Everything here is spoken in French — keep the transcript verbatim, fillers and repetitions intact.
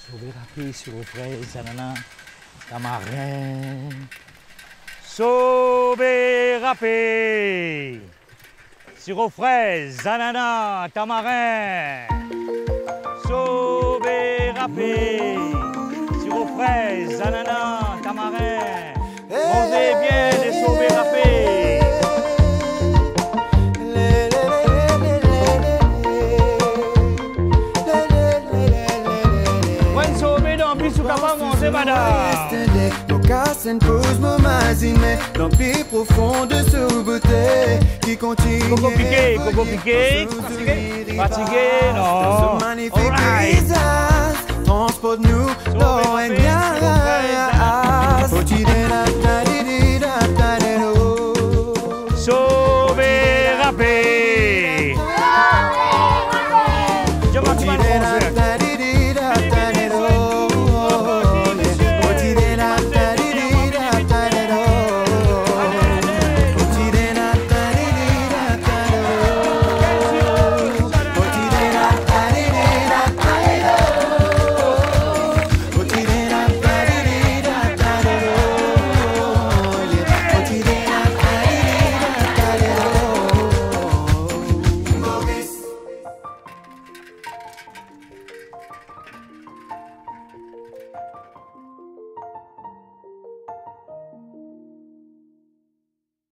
Sauver râpé, sirop fraise, ananas, tamarin. Sauver râpé, sirop fraise, ananas, tamarin. Sauver râpé, sirop fraise, ananas, tamarin. Mangez bien des sauvés râpés. When sauvé dans plus, vous capable manger, madame. Mon casse pose mon mazine dans le pied profond de ce beauté qui continue. Coco piqué, coco piqué. Fatigué, fatigué, non. Magnifique paysage.